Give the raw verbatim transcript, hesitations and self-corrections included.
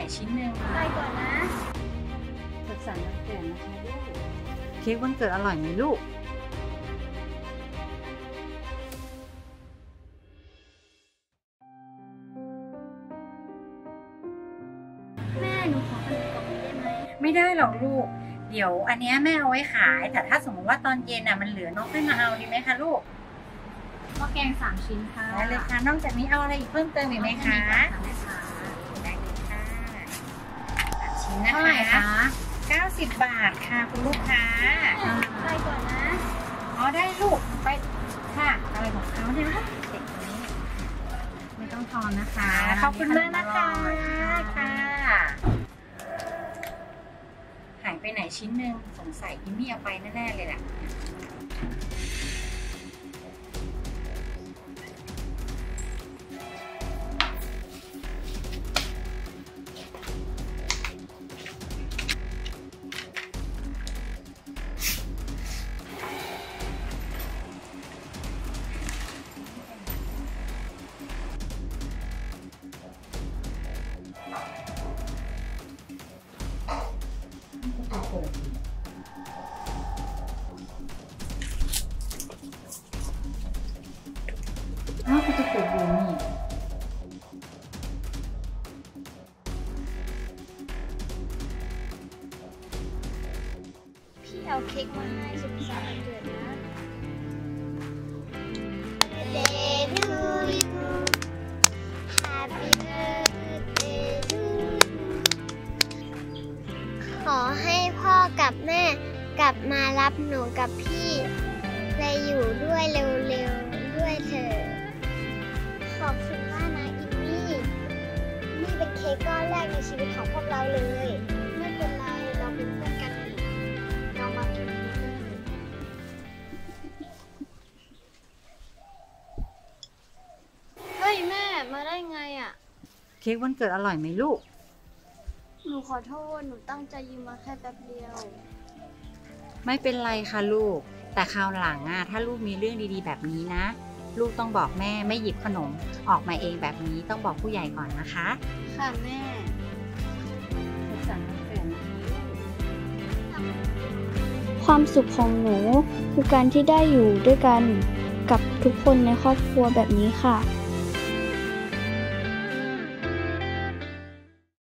ชิ้นหนึ่งไปก่อนนะสุขสันต์วันเกิดนะคะลูกเค้กวันเกิดอร่อยไหมลูกแม่หนูขอขนมกล่องนี้ได้ไหมไม่ได้หรอกลูกเดี๋ยวอันนี้แม่เอาไว้ขายแต่ถ้าสมมติว่าตอนเย็นน่ะมันเหลือนกให้มาเอาดีไหมคะลูกหม้อแกงสามชิ้นค่ะได้เลยค่ะนอกจากนี้เอาอะไรอีกเพิ่มเติมอีกไหมคะได้เลยค่ะสามชิ้นนะคะเก้าสิบบาทค่ะคุณลูกค้าไปก่อนนะอ๋อได้ลูกไปค่ะอะไรของเขาเนี่ยเด็กคนนี้ไม่ต้องทอนนะคะขอบคุณมากนะคะค่ะหายไปไหนชิ้นหนึ่งสงสัยอิมี่เอาไปแน่ๆเลยแหละอ้าวเขาจะเปิดดูนี่พี่เอาเค้กมาให้สุขสันต์วันเกิดนะ Birthday to you Happy birthday to you ขอให้พ่อกับแม่กลับมารับหนูกับพี่และอยู่ด้วยเร็วๆด้วยเถอะขอบคุณมากนะอิมมี่นี่เป็นเค้กก้อนแรกในชีวิตของพวกเราเลยไม่เป็นไรเราเป็นเพื่อนกันอีกเรามากินเค้กกันเถอะเฮ้ยแม่มาได้ไงอ่ะเค้กวันเกิดอร่อยไหมลูกหนูขอโทษหนูตั้งใจยืมมาแค่แป๊บเดียวไม่เป็นไรค่ะลูกแต่คราวหลังอ่ะถ้าลูกมีเรื่องดีๆแบบนี้นะลูกต้องบอกแม่ไม่หยิบขนมออกมาเองแบบนี้ต้องบอกผู้ใหญ่ก่อนนะคะค่ะแม่สุขสันต์วันเกิดนะคะความสุขของหนูคือการที่ได้อยู่ด้วยกันกับทุกคนในครอบครัวแบบนี้ค่ะ